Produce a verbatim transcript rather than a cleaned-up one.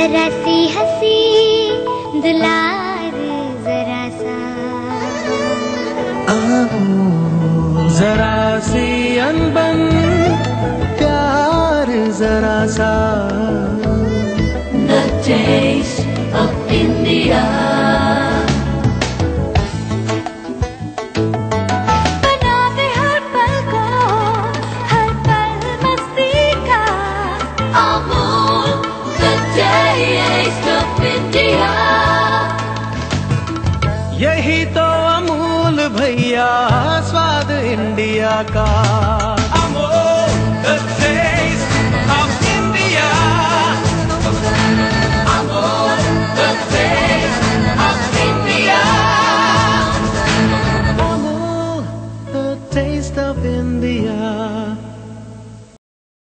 जरा सी हंसी दुलार जरा सा, जरा सी अनबन प्यार जरा सा। The taste of India. बनाते हर पल को हर पल मस्ती का, Amul, the taste of India. यही तो अमूल भैया स्वाद इंडिया का।